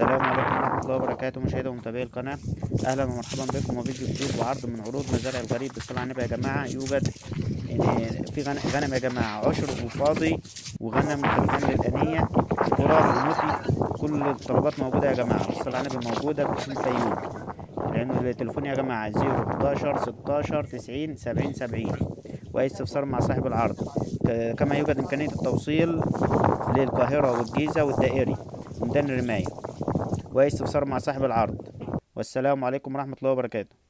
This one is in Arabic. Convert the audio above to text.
السلام عليكم ورحمة الله وبركاته، مشاهدي ومتابعي القناة. أهلا ومرحبا بكم وفيديو جديد وعرض من عروض مزارع الغريب. بالصلاة على النبي يا جماعة، يوجد في غنم يا جماعة، عشر وفاضي وغنم خلفان للأنية وراث ونوتي. كل الطلبات موجودة يا جماعة، بالصلاة على النبي، موجودة في الفيوم. لأن التليفون يا جماعة 011 16 90 70 70، وأي استفسار مع صاحب العرض. كما يوجد إمكانية التوصيل للقاهرة والجيزة والدائري وميدان الرماية، وأي استفسار مع صاحب العرض. والسلام عليكم ورحمة الله وبركاته.